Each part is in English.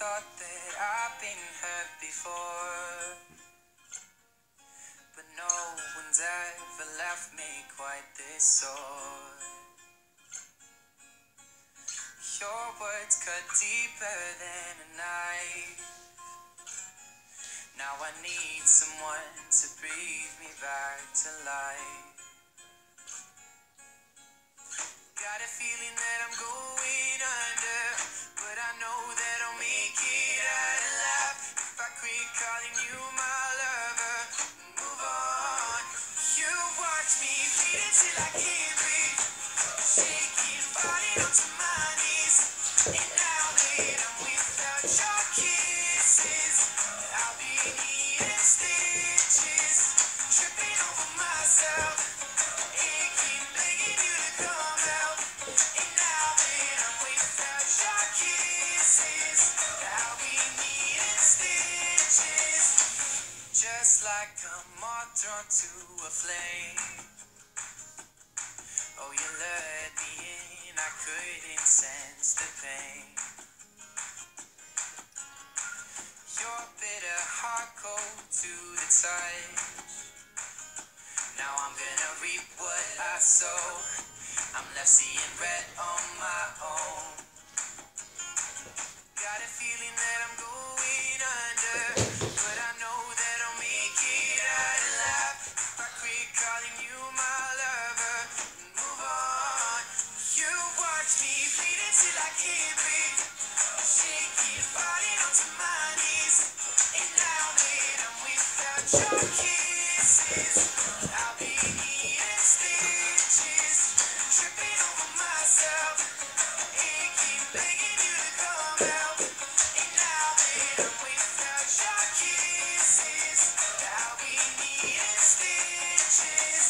thought that I've been hurt before, but no one's ever left me quite this sore. Your words cut deeper than a knife. Now I need someone to breathe me back to life. Got a feeling that I'm going under, but I know that I'll make it out alive if I quit calling you my lover and move on. You watch me bleed until I can't breathe, shaking, falling onto my knees. And now that I'm without your kisses, I'll be needing stitches, tripping over myself, aching, begging you to come out. And now that I'm without your kisses, I'll be needing stitches, just like a moth drawn to a flame. Oh, you lured me in, I couldn't sense the pain. Your bitter heart cold to the touch. Now I'm gonna reap what I sow. I'm left seeing red on my own. Got a feeling that I'm going under, but I know that I'll make it out alive if I quit calling you my lover and move on. You watch me bleed until I can't breathe, shaking, falling onto my knees. And now that I'm without your kisses, I'll be needing stitches, tripping over myself, aching, begging you to come out. And now that I'm without your kisses, I'll be needing stitches.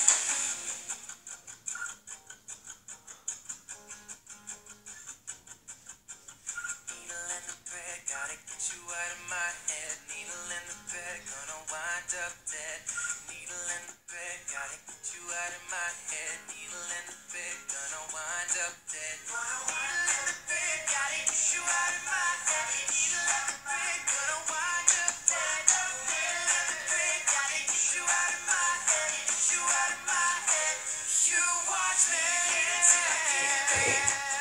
Needle in the thread, gotta get you out of my head. Needle in the bed, gonna wind up dead. Needle in the bed, gotta get you out of my head. Needle in the bed, gonna wind up dead. Needle in the bed, gotta get you out of my head. Needle in the bed, gonna wind up dead. Needle in the bed, gotta get you out of my head. Get you out of my head. You watch me until I can't breathe,